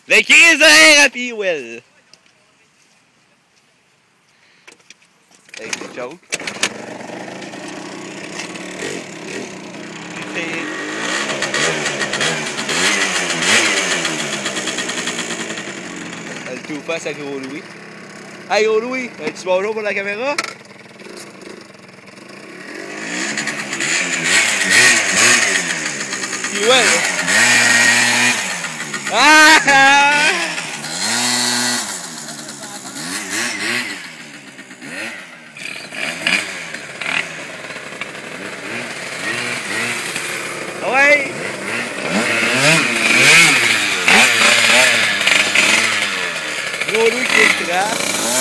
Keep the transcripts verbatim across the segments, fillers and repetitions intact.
Les crises d'air à P-Well! Avec le choke. Le tout face à Gros Louis. Hey Gros Louis, un petit bonjour pour la caméra? P-Well! Ah! Ah! Ouais! Gros Louis qui est trappe.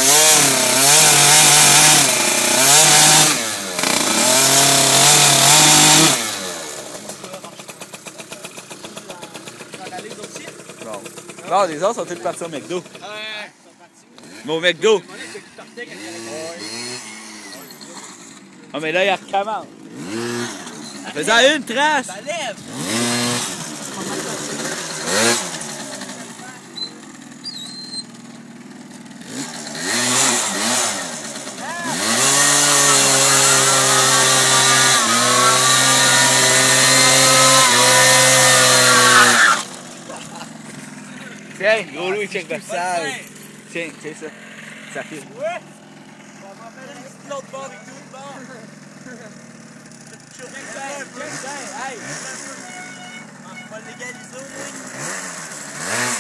Non. Non, les autres sont tous partis au McDo. Ouais. Mais au McDo. Ah, mais là, il recommence. Faisant une trace. Ça lève. Tiens, Gros Louis, check le sale. Tiens, tiens ça. Ça filme. Ouais. On va faire un petit autre bord et tout, bon. Check ça, check ça, hey. On va légaliser, oui.